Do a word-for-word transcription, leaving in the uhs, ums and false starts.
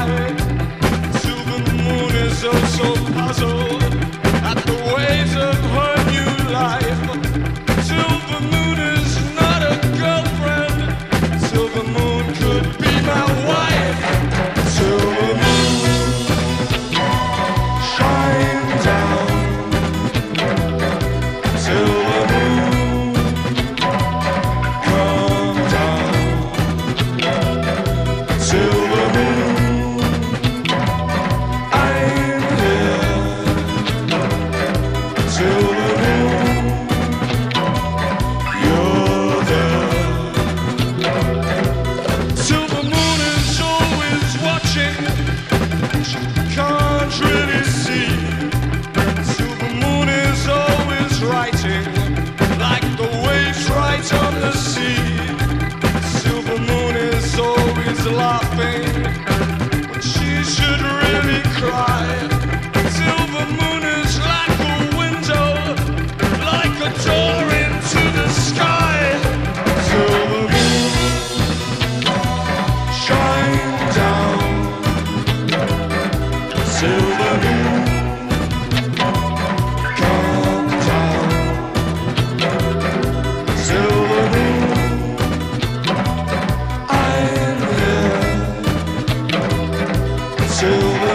light. Silver moon is oh so puzzled at the ways of her new life. Silver moon is not a girlfriend. Silver moon could be my wife. Silver moon, shine down. Silver moon, come down. Silver moon, I'm here. Silver moon, you're there. Silver moon is always watching. She can't really see. Silver moon is always writing, like the waves write on the sea. Silver moon is always laughing when she should really cry. Silver moon is like a window, like a door into the sky. Silver moon, shine down. Silver moon, come down. Silver moon, I'm here. Silver